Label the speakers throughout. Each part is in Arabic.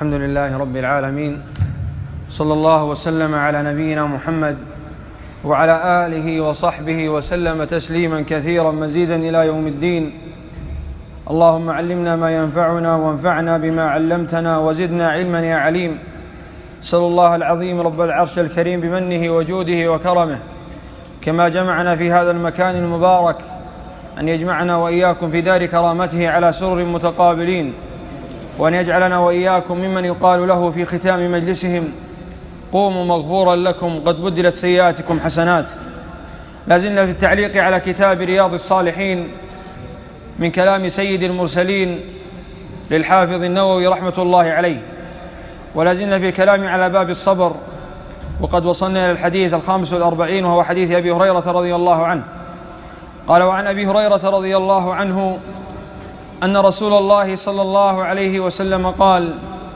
Speaker 1: الحمد لله رب العالمين، صلى الله وسلم على نبينا محمد وعلى آله وصحبه وسلم تسليما كثيرا مزيدا إلى يوم الدين. اللهم علمنا ما ينفعنا وانفعنا بما علمتنا وزدنا علما يا عليم. أسأل الله العظيم رب العرش الكريم بمنه وجوده وكرمه كما جمعنا في هذا المكان المبارك أن يجمعنا وإياكم في دار كرامته على سرر متقابلين، وأن يجعلنا وإياكم ممن يقال له في ختام مجلسهم: قوموا مغفورا لكم قد بدلت سيئاتكم حسنات. لازلنا في التعليق على كتاب رياض الصالحين من كلام سيد المرسلين للحافظ النووي رحمة الله عليه، ولازلنا في الكلام على باب الصبر، وقد وصلنا إلى الحديث 45 وهو حديث أبي هريرة رضي الله عنه. قال: وعن أبي هريرة رضي الله عنه أن رسول الله صلى الله عليه وسلم قال: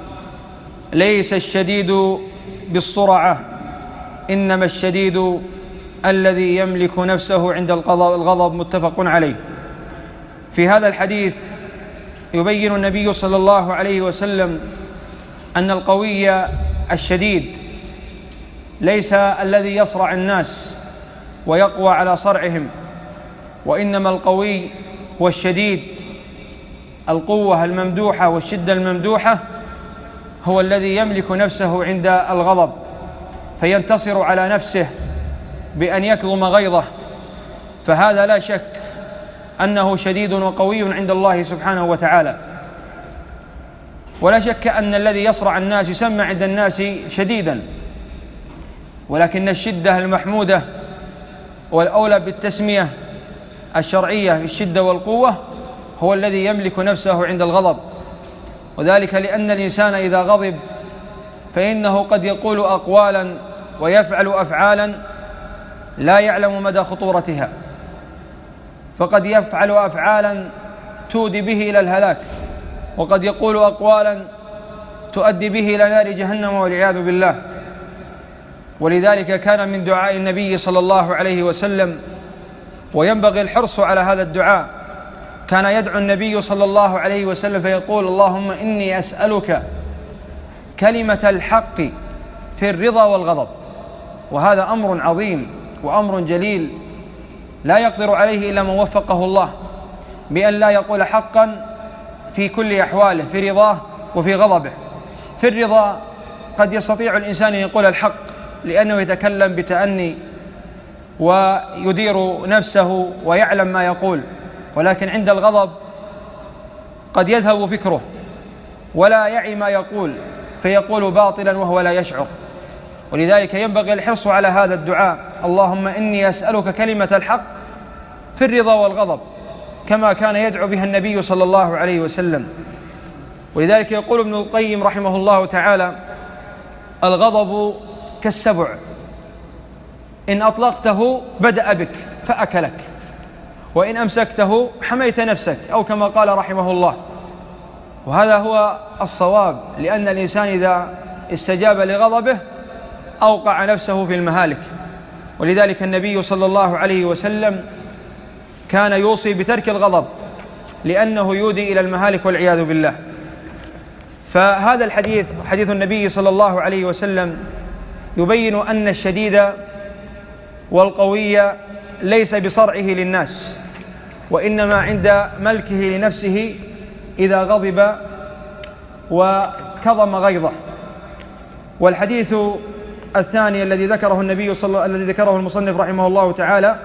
Speaker 1: ليس الشديد بالصرعة، إنما الشديد الذي يملك نفسه عند الغضب. متفق عليه. في هذا الحديث يبين النبي صلى الله عليه وسلم أن القوي الشديد ليس الذي يصرع الناس ويقوى على صرعهم، وإنما القوي والشديد القوة الممدوحة والشدة الممدوحة هو الذي يملك نفسه عند الغضب، فينتصر على نفسه بأن يكظم غيظه، فهذا لا شك أنه شديد وقوي عند الله سبحانه وتعالى. ولا شك أن الذي يصرع الناس يسمى عند الناس شديدا، ولكن الشدة المحمودة والأولى بالتسمية الشرعية في الشدة والقوة هو الذي يملك نفسه عند الغضب، وذلك لأن الإنسان إذا غضب فإنه قد يقول أقوالا ويفعل أفعالا لا يعلم مدى خطورتها، فقد يفعل أفعالا تودي به إلى الهلاك، وقد يقول أقوالا تؤدي به إلى نار جهنم والعياذ بالله. ولذلك كان من دعاء النبي صلى الله عليه وسلم، وينبغي الحرص على هذا الدعاء، كان يدعو النبي صلى الله عليه وسلم فيقول: اللهم إني أسألك كلمة الحق في الرضا والغضب. وهذا أمر عظيم وأمر جليل لا يقدر عليه إلا من وفقه الله، بأن لا يقول حقا في كل أحواله، في رضاه وفي غضبه. في الرضا قد يستطيع الإنسان أن يقول الحق لأنه يتكلم بتأني ويدير نفسه ويعلم ما يقول، ولكن عند الغضب قد يذهب فكره ولا يعي ما يقول، فيقول باطلا وهو لا يشعر. ولذلك ينبغي الحرص على هذا الدعاء: اللهم إني أسألك كلمة الحق في الرضا والغضب، كما كان يدعو بها النبي صلى الله عليه وسلم. ولذلك يقول ابن القيم رحمه الله تعالى: الغضب كالسبع، إن أطلقته بدأ بك فأكلك، وإن أمسكته حميت نفسك، أو كما قال رحمه الله. وهذا هو الصواب، لأن الإنسان إذا استجاب لغضبه أوقع نفسه في المهالك. ولذلك النبي صلى الله عليه وسلم كان يوصي بترك الغضب، لأنه يودي إلى المهالك والعياذ بالله. فهذا الحديث، حديث النبي صلى الله عليه وسلم، يبين أن الشديد والقوي ليس بصرعه للناس، وإنما عند ملكه لنفسه إذا غضب وكظم غيظه. والحديث الثاني الذي ذكره الذي ذكره المصنف رحمه الله تعالى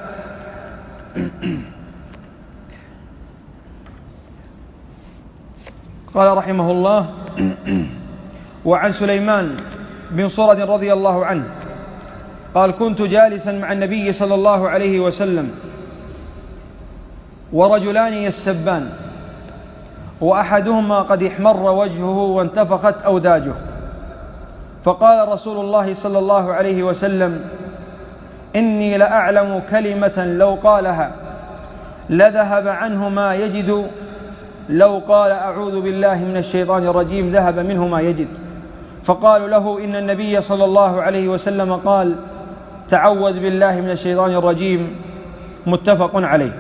Speaker 1: قال رحمه الله: وعن سليمان بن صرد رضي الله عنه قال: كنت جالسا مع النبي صلى الله عليه وسلم ورجلان يسبان، وأحدهما قد احمر وجهه وانتفخت أوداجه، فقال رسول الله صلى الله عليه وسلم: إني لأعلم كلمة لو قالها لذهب عنه ما يجد، لو قال أعوذ بالله من الشيطان الرجيم ذهب منه ما يجد. فقالوا له: إن النبي صلى الله عليه وسلم قال: تعوذ بالله من الشيطان الرجيم. متفق عليه.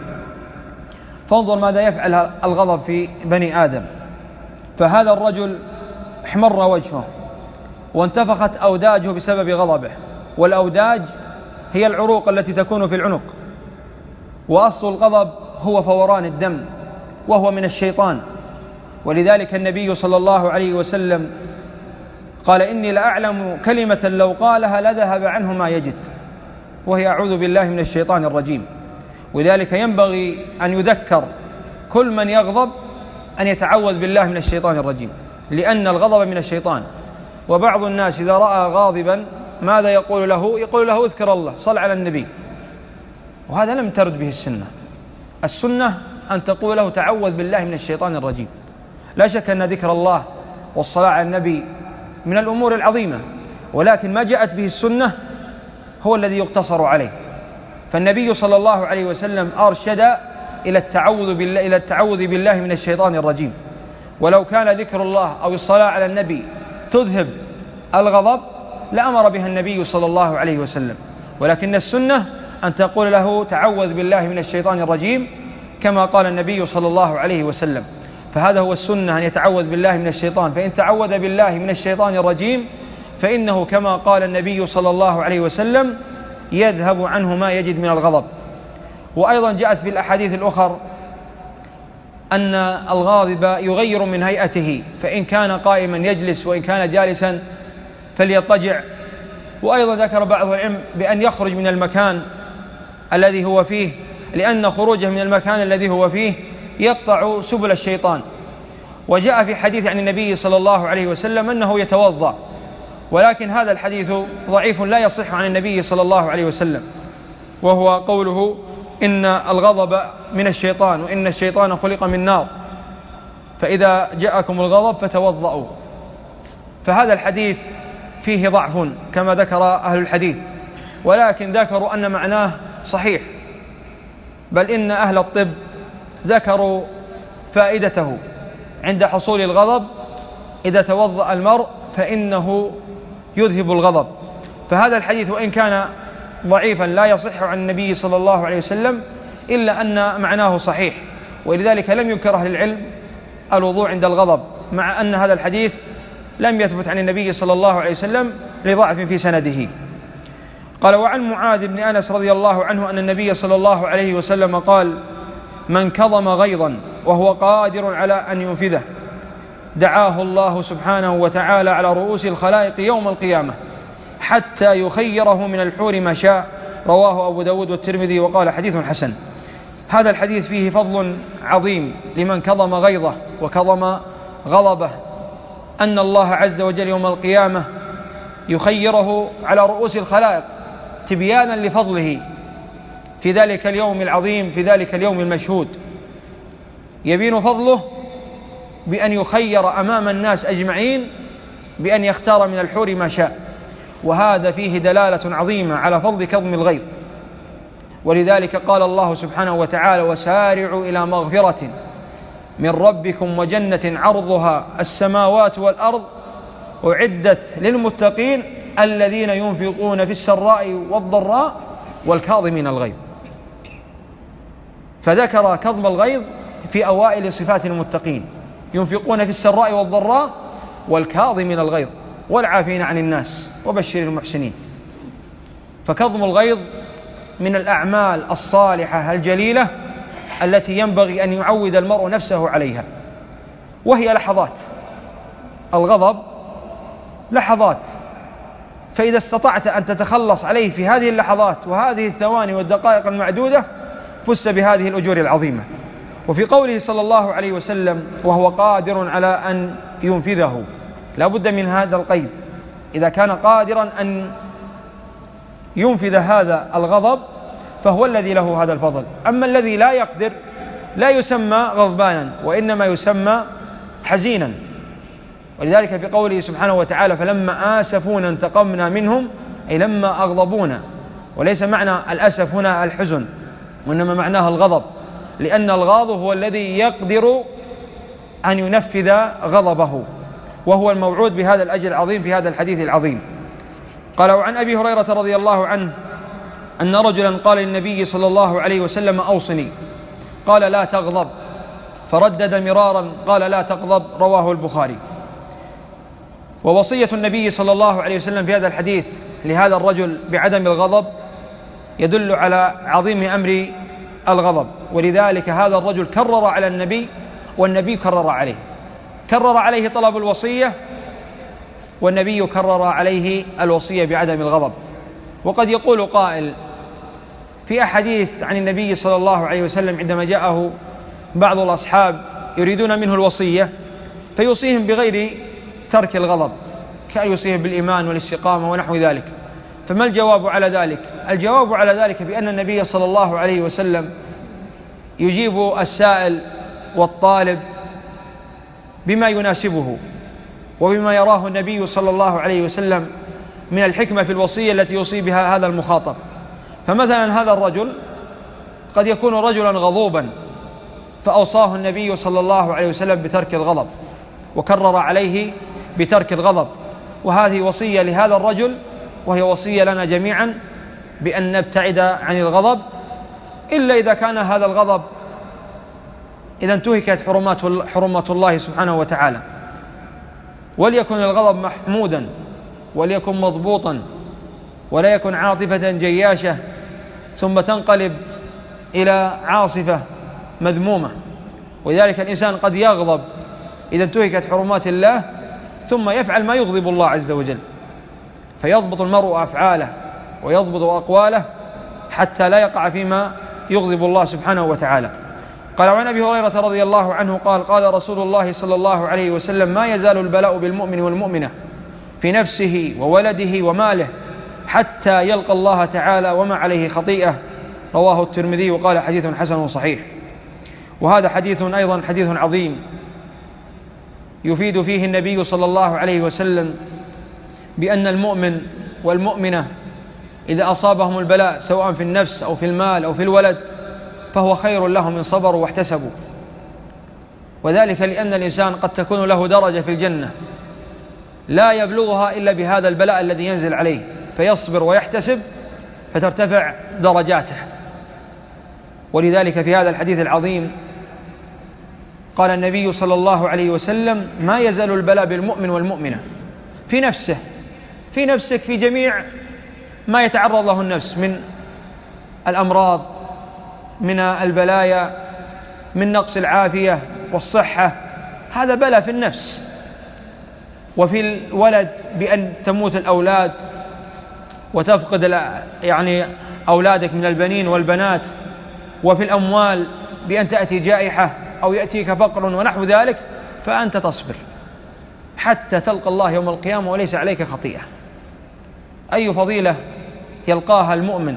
Speaker 1: فانظر ماذا يفعل الغضب في بني آدم. فهذا الرجل احمر وجهه وانتفخت أوداجه بسبب غضبه، والأوداج هي العروق التي تكون في العنق، وأصل الغضب هو فوران الدم وهو من الشيطان. ولذلك النبي صلى الله عليه وسلم قال: إني لأعلم كلمة لو قالها لذهب عنه ما يجد، وهي أعوذ بالله من الشيطان الرجيم. ولذلك ينبغي أن يذكر كل من يغضب أن يتعوذ بالله من الشيطان الرجيم، لأن الغضب من الشيطان. وبعض الناس إذا رأى غاضبا ماذا يقول له؟ يقول له: اذكر الله، صل على النبي، وهذا لم ترد به السنة. السنة أن تقول له: تعوذ بالله من الشيطان الرجيم. لا شك أن ذكر الله والصلاة على النبي من الأمور العظيمة، ولكن ما جاءت به السنة هو الذي يقتصر عليه. فالنبي صلى الله عليه وسلم أرشد إلى التعوذ بالله من الشيطان الرجيم. ولو كان ذكر الله أو الصلاة على النبي تذهب الغضب لأمر بها النبي صلى الله عليه وسلم، ولكن السنة أن تقول له: تعوذ بالله من الشيطان الرجيم، كما قال النبي صلى الله عليه وسلم. فهذا هو السنة، أن يتعوذ بالله من الشيطان. فإن تعوذ بالله من الشيطان الرجيم فإنه كما قال النبي صلى الله عليه وسلم يذهب عنه ما يجد من الغضب. وأيضا جاءت في الأحاديث الأخر أن الغاضب يغير من هيئته، فإن كان قائما يجلس، وإن كان جالسا فليضطجع. وأيضا ذكر بعض العلم بأن يخرج من المكان الذي هو فيه، لأن خروجه من المكان الذي هو فيه يقطع سبل الشيطان. وجاء في حديث عن النبي صلى الله عليه وسلم أنه يتوضأ، ولكن هذا الحديث ضعيف لا يصح عن النبي صلى الله عليه وسلم، وهو قوله: إن الغضب من الشيطان، وإن الشيطان خلق من نار، فإذا جاءكم الغضب فتوضأوا. فهذا الحديث فيه ضعف كما ذكر أهل الحديث، ولكن ذكروا أن معناه صحيح، بل إن أهل الطب ذكروا فائدته عند حصول الغضب. إذا توضأ المرء فإنه يذهب الغضب. فهذا الحديث وإن كان ضعيفا لا يصح عن النبي صلى الله عليه وسلم، إلا أن معناه صحيح، ولذلك لم ينكر أهل العلم الوضوء عند الغضب، مع أن هذا الحديث لم يثبت عن النبي صلى الله عليه وسلم لضعف في سنده. قال: وعن معاذ بن أنس رضي الله عنه أن النبي صلى الله عليه وسلم قال: من كظم غيظا وهو قادر على أن ينفذه دعاه الله سبحانه وتعالى على رؤوس الخلائق يوم القيامة حتى يخيره من الحور ما شاء. رواه أبو داود والترمذي وقال: حديث حسن. هذا الحديث فيه فضل عظيم لمن كظم غيظه وكظم غضبه، أن الله عز وجل يوم القيامة يخيره على رؤوس الخلائق تبيانا لفضله في ذلك اليوم العظيم، في ذلك اليوم المشهود. يبين فضله بأن يخير أمام الناس أجمعين بأن يختار من الحور ما شاء، وهذا فيه دلالة عظيمة على فضل كظم الغيظ. ولذلك قال الله سبحانه وتعالى: وسارعوا إلى مغفرة من ربكم وجنة عرضها السماوات والأرض أعدت للمتقين الذين ينفقون في السراء والضراء والكاظمين الغيظ. فذكر كظم الغيظ في أوائل صفات المتقين: ينفقون في السراء والضراء والكاظمين الغيظ والعافين عن الناس وبشر المحسنين. فكظم الغيظ من الأعمال الصالحة الجليلة التي ينبغي أن يعود المرء نفسه عليها، وهي لحظات. الغضب لحظات، فإذا استطعت أن تتخلص عليه في هذه اللحظات وهذه الثواني والدقائق المعدودة فزت بهذه الأجور العظيمة. وفي قوله صلى الله عليه وسلم: وهو قادر على أن ينفذه، لا بد من هذا القيد. إذا كان قادرا أن ينفذ هذا الغضب فهو الذي له هذا الفضل. أما الذي لا يقدر لا يسمى غضبانا، وإنما يسمى حزينا. ولذلك في قوله سبحانه وتعالى: فلما آسفونا انتقمنا منهم، أي لما أغضبونا. وليس معنى الأسف هنا الحزن، وإنما معناها الغضب، لأن الغاضب هو الذي يقدر أن ينفذ غضبه، وهو الموعود بهذا الأجر العظيم في هذا الحديث العظيم. قال: وعن أبي هريرة رضي الله عنه أن رجلا قال للنبي صلى الله عليه وسلم: أوصني. قال: لا تغضب. فردد مرارا قال: لا تغضب. رواه البخاري. ووصية النبي صلى الله عليه وسلم في هذا الحديث لهذا الرجل بعدم الغضب يدل على عظيم أمر الغضب، ولذلك هذا الرجل كرر على النبي والنبي كرر عليه طلب الوصية، والنبي كرر عليه الوصية بعدم الغضب. وقد يقول قائل في أحاديث عن النبي صلى الله عليه وسلم عندما جاءه بعض الأصحاب يريدون منه الوصية فيوصيهم بغير ترك الغضب، كأن يوصيهم بالإيمان والاستقامة ونحو ذلك. فما الجواب على ذلك؟ الجواب على ذلك بأن النبي صلى الله عليه وسلم يجيب السائل والطالب بما يناسبه وبما يراه النبي صلى الله عليه وسلم من الحكمة في الوصية التي يوصي بها هذا المخاطب. فمثلا هذا الرجل قد يكون رجلا غضوبا فأوصاه النبي صلى الله عليه وسلم بترك الغضب وكرر عليه بترك الغضب، وهذه وصية لهذا الرجل وهي وصية لنا جميعا بأن نبتعد عن الغضب، إلا إذا كان هذا الغضب إذا انتهكت حرمات الله سبحانه وتعالى. وليكن الغضب محمودا وليكن مضبوطا ولا يكن عاطفة جياشة ثم تنقلب إلى عاصفة مذمومة. ولذلك الإنسان قد يغضب إذا انتهكت حرمات الله ثم يفعل ما يغضب الله عز وجل، فيضبط المرء أفعاله ويضبط أقواله حتى لا يقع فيما يغضب الله سبحانه وتعالى. قال عن أبي هريرة رضي الله عنه قال قال رسول الله صلى الله عليه وسلم ما يزال البلاء بالمؤمن والمؤمنة في نفسه وولده وماله حتى يلقى الله تعالى وما عليه خطيئة، رواه الترمذي وقال حديث حسن صحيح. وهذا حديث أيضا حديث عظيم يفيد فيه النبي صلى الله عليه وسلم بأن المؤمن والمؤمنة إذا أصابهم البلاء سواء في النفس أو في المال أو في الولد فهو خير لهم إن صبروا واحتسبوا، وذلك لأن الإنسان قد تكون له درجة في الجنة لا يبلغها إلا بهذا البلاء الذي ينزل عليه فيصبر ويحتسب فترتفع درجاته. ولذلك في هذا الحديث العظيم قال النبي صلى الله عليه وسلم ما يزال البلاء بالمؤمن والمؤمنة في نفسه، في نفسك، في جميع ما يتعرض له النفس من الأمراض، من البلايا، من نقص العافية والصحة، هذا بلاء في النفس. وفي الولد بأن تموت الأولاد وتفقد يعني أولادك من البنين والبنات، وفي الأموال بأن تأتي جائحة أو يأتيك فقر ونحو ذلك، فأنت تصبر حتى تلقى الله يوم القيامة وليس عليك خطيئة. أي فضيلة يلقاها المؤمن،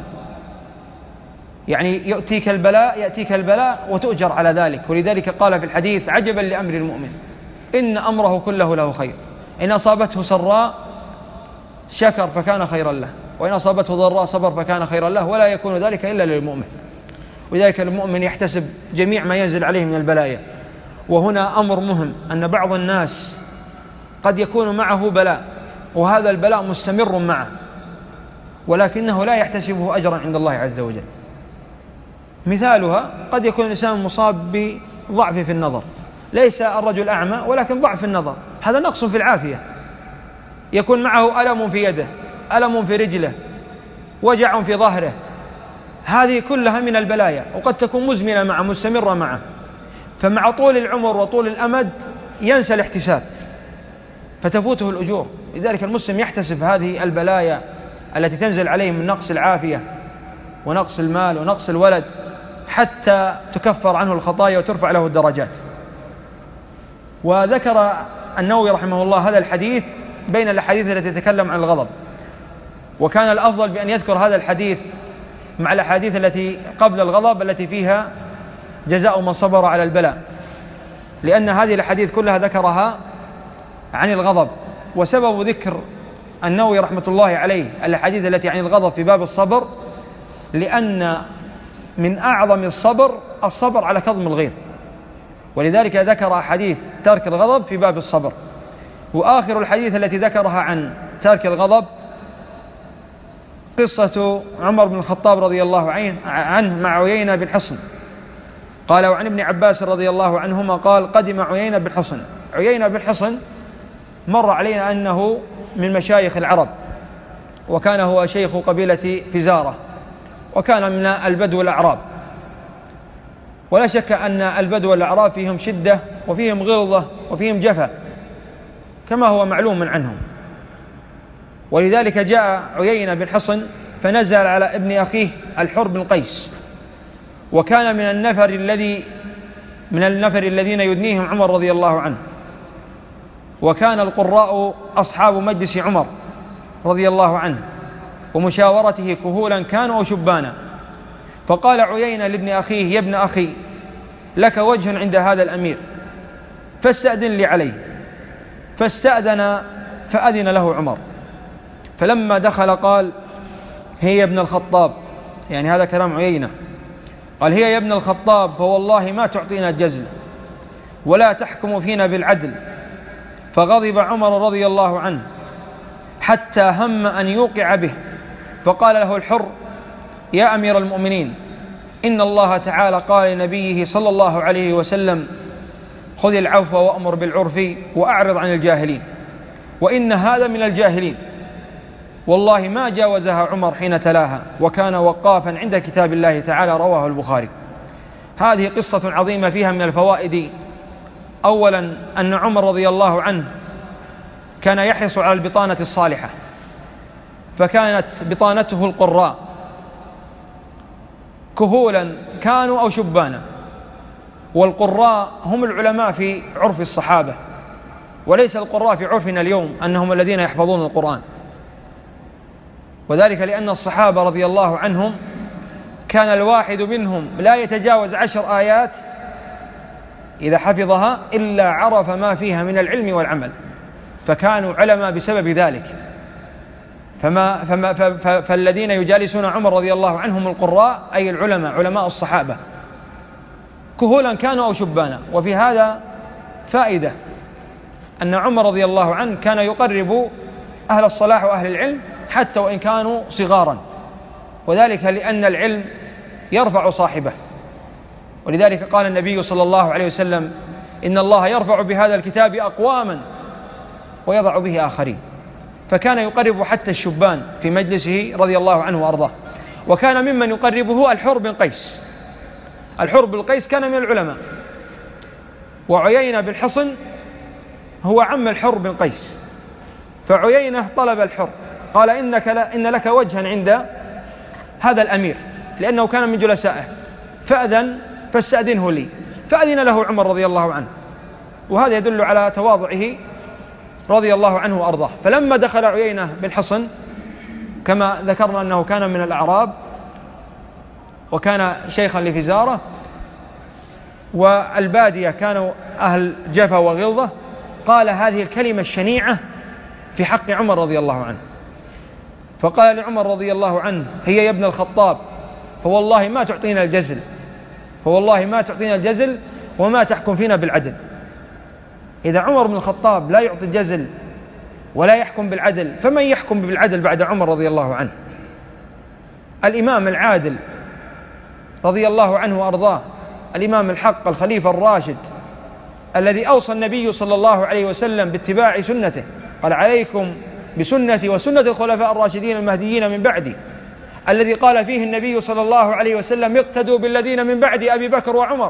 Speaker 1: يعني يأتيك البلاء وتؤجر على ذلك. ولذلك قال في الحديث عجبا لأمر المؤمن إن أمره كله له خير، إن أصابته سراء شكر فكان خيرا له، وإن أصابته ضراء صبر فكان خيرا له، ولا يكون ذلك إلا للمؤمن. ولذلك المؤمن يحتسب جميع ما ينزل عليه من البلايا. وهنا أمر مهم أن بعض الناس قد يكون معه بلاء وهذا البلاء مستمر معه ولكنه لا يحتسبه أجرا عند الله عز وجل. مثالها قد يكون الإنسان مصاب بضعف في النظر، ليس الرجل أعمى ولكن ضعف في النظر، هذا نقص في العافية. يكون معه ألم في يده، ألم في رجله، وجع في ظهره، هذه كلها من البلايا وقد تكون مزمنة معه مستمرة معه. فمع طول العمر وطول الأمد ينسى الاحتساب فتفوته الأجور. لذلك المسلم يحتسب هذه البلايا التي تنزل عليه من نقص العافية ونقص المال ونقص الولد حتى تكفر عنه الخطايا وترفع له الدرجات. وذكر النووي رحمه الله هذا الحديث بين الأحاديث التي تتكلم عن الغضب، وكان الأفضل بأن يذكر هذا الحديث مع الأحاديث التي قبل الغضب التي فيها جزاء من صبر على البلاء، لأن هذه الأحاديث كلها ذكرها عن الغضب. وسبب ذكر النووي رحمة الله عليه الأحاديث التي عن الغضب في باب الصبر لأن من أعظم الصبر على كظم الغيظ، ولذلك ذكر أحاديث ترك الغضب في باب الصبر. وآخر الحديث التي ذكرها عن ترك الغضب قصة عمر بن الخطاب رضي الله عنه مع عيينة بن حصن. قال وعن ابن عباس رضي الله عنهما قال قدم عيينة بن حصن. عيينة بن حصن مر علينا أنه من مشايخ العرب، وكان هو شيخ قبيلة فزارة، وكان من البدو الأعراب. ولا شك أن البدو والأعراب فيهم شدة وفيهم غلظة وفيهم جفا كما هو معلوم من عنهم. ولذلك جاء عيينة بن حصن فنزل على ابن أخيه الحر بن قيس، وكان من النفر الذين يدنيهم عمر رضي الله عنه، وكان القراء أصحاب مجلس عمر رضي الله عنه ومشاورته كهولا كانوا أو شبانا. فقال عيينة لابن أخيه: يا ابن أخي، لك وجه عند هذا الأمير فاستأذن لي عليه. فاستأذن فأذن له عمر، فلما دخل قال: هي يا ابن الخطاب، يعني هذا كلام عيينة، قال: هي يا ابن الخطاب، فوالله ما تعطينا الجزل ولا تحكم فينا بالعدل. فغضب عمر رضي الله عنه حتى هم أن يوقع به، فقال له الحر: يا أمير المؤمنين، إن الله تعالى قال لنبيه صلى الله عليه وسلم: خذ العفو وأمر بالعرف وأعرض عن الجاهلين، وإن هذا من الجاهلين. والله ما جاوزها عمر حين تلاها، وكان وقافا عند كتاب الله تعالى، رواه البخاري. هذه قصة عظيمة فيها من الفوائد: أولا أن عمر رضي الله عنه كان يحرص على البطانة الصالحة، فكانت بطانته القراء كهولا كانوا أو شبانا، والقراء هم العلماء في عرف الصحابة، وليس القراء في عرفنا اليوم أنهم الذين يحفظون القرآن. وذلك لأن الصحابة رضي الله عنهم كان الواحد منهم لا يتجاوز 10 آيات إذا حفظها إلا عرف ما فيها من العلم والعمل، فكانوا علماء بسبب ذلك. فالذين يجالسون عمر رضي الله عنهم القراء، أي العلماء، علماء الصحابة، كهولا كانوا أو شبانا. وفي هذا فائدة أن عمر رضي الله عنه كان يقرب أهل الصلاح وأهل العلم حتى وإن كانوا صغارا، وذلك لأن العلم يرفع صاحبه. ولذلك قال النبي صلى الله عليه وسلم: إن الله يرفع بهذا الكتاب أقواما ويضع به آخرين. فكان يقرب حتى الشبان في مجلسه رضي الله عنه وأرضاه. وكان ممن يقربه الحر بن قيس. الحر بن قيس كان من العلماء، وعيينة بن حصن هو عم الحر بن قيس. فعيينة طلب الحر، قال: إن لك وجها عند هذا الأمير، لأنه كان من جلسائه، فاستأذنه لي. فأذن له عمر رضي الله عنه، وهذا يدل على تواضعه رضي الله عنه وأرضاه. فلما دخل عيينة بن حصن، كما ذكرنا أنه كان من الأعراب وكان شيخا لفزارة، والبادية كانوا أهل جفا وغلظة، قال هذه الكلمة الشنيعة في حق عمر رضي الله عنه. فقال لعمر رضي الله عنه: هي يا ابن الخطاب، فوالله ما تعطينا الجزل، فوالله ما تعطينا الجزل وما تحكم فينا بالعدل. إذا عمر بن الخطاب لا يعطي الجزل ولا يحكم بالعدل، فمن يحكم بالعدل بعد عمر رضي الله عنه؟ الإمام العادل رضي الله عنه وأرضاه، الإمام الحق، الخليفة الراشد، الذي أوصى النبي صلى الله عليه وسلم باتباع سنته، قال: عليكم بسنتي وسنة الخلفاء الراشدين المهديين من بعدي، الذي قال فيه النبي صلى الله عليه وسلم: اقتدوا بالذين من بعد أبي بكر وعمر.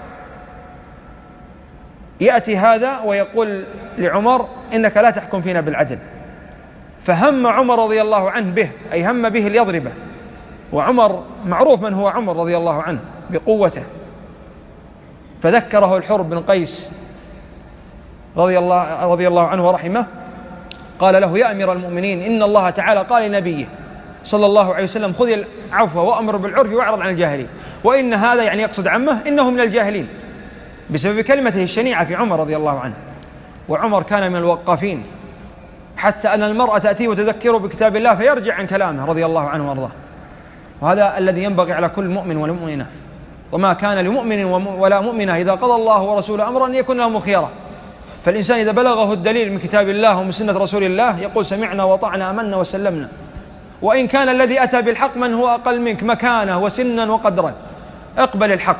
Speaker 1: يأتي هذا ويقول لعمر: إنك لا تحكم فينا بالعدل. فهم عمر رضي الله عنه به، أي هم به ليضربه. وعمر معروف من هو عمر رضي الله عنه بقوته. فذكره الحر بن قيس رضي الله عنه ورحمه، قال له: يا أمير المؤمنين، إن الله تعالى قال لنبيه صلى الله عليه وسلم: خذ العفو وأمر بالعرف واعرض عن الجاهلين، وإن هذا، يعني يقصد عمه، إنه من الجاهلين، بسبب كلمته الشنيعة في عمر رضي الله عنه. وعمر كان من الوقافين، حتى أن المرأة تأتيه وتذكره بكتاب الله فيرجع عن كلامه رضي الله عنه وارضاه. وهذا الذي ينبغي على كل مؤمن ومؤمنة. وما كان لمؤمن ولا مؤمنة إذا قضى الله ورسوله أمرا أن يكون لهم خيرة. فالإنسان إذا بلغه الدليل من كتاب الله ومن سنة رسول الله يقول: سمعنا وطعنا، أمنا وسلمنا. وإن كان الذي أتى بالحق من هو أقل منك مكانة وسنا وقدرا، اقبل الحق.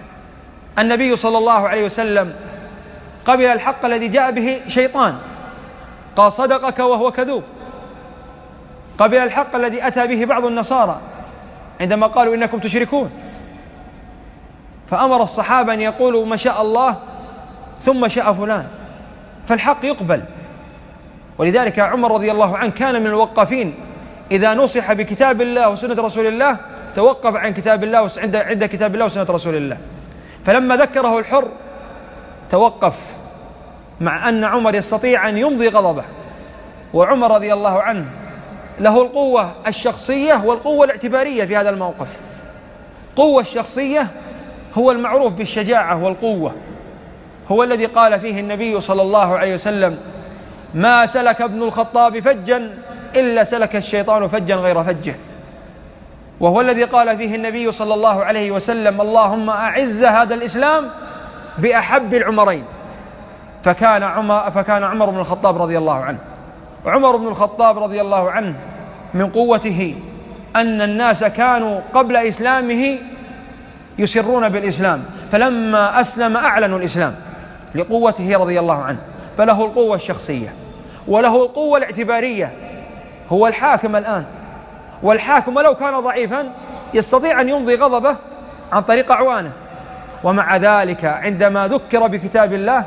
Speaker 1: النبي صلى الله عليه وسلم قبل الحق الذي جاء به شيطان، قال صدقك وهو كذوب، قبل الحق الذي أتى به بعض النصارى عندما قالوا إنكم تشركون، فأمر الصحابة أن يقولوا ما شاء الله ثم شاء فلان، فالحق يقبل. ولذلك عمر رضي الله عنه كان من الوقافين، إذا نصح بكتاب الله وسنة رسول الله توقف عن كتاب الله عند كتاب الله وسنة رسول الله. فلما ذكره الحر توقف، مع أن عمر يستطيع أن يمضي غضبه. وعمر رضي الله عنه له القوة الشخصية والقوة الاعتبارية في هذا الموقف. قوة الشخصية هو المعروف بالشجاعة والقوة، هو الذي قال فيه النبي صلى الله عليه وسلم: ما سلك ابن الخطاب فجا إلا سلك الشيطان فجا غير فجه. وهو الذي قال فيه النبي صلى الله عليه وسلم: اللهم أعز هذا الإسلام بأحب العمرين. فكان عمر بن الخطاب رضي الله عنه. عمر بن الخطاب رضي الله عنه من قوته أن الناس كانوا قبل إسلامه يسرون بالإسلام، فلما أسلم أعلنوا الإسلام لقوته رضي الله عنه. فله القوة الشخصية وله القوة الاعتبارية، هو الحاكم الآن، والحاكم ولو كان ضعيفا يستطيع أن يمضي غضبه عن طريق أعوانه. ومع ذلك عندما ذكر بكتاب الله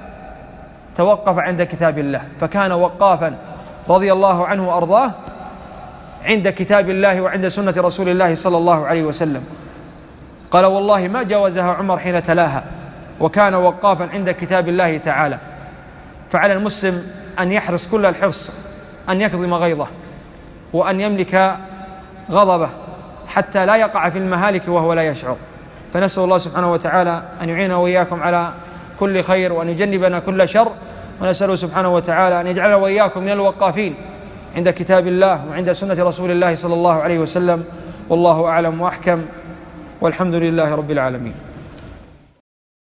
Speaker 1: توقف عند كتاب الله، فكان وقافا رضي الله عنه وأرضاه عند كتاب الله وعند سنة رسول الله صلى الله عليه وسلم. قال: والله ما جاوزها عمر حين تلاها، وكان وقافا عند كتاب الله تعالى. فعلى المسلم أن يحرص كل الحرص أن يكظم غيظه وأن يملك غضبه حتى لا يقع في المهالك وهو لا يشعر. فنسأل الله سبحانه وتعالى أن يعيننا وإياكم على كل خير وأن يجنبنا كل شر، ونسأله سبحانه وتعالى أن يجعلنا وإياكم من الوقافين عند كتاب الله وعند سنة رسول الله صلى الله عليه وسلم. والله أعلم وأحكم، والحمد لله رب العالمين.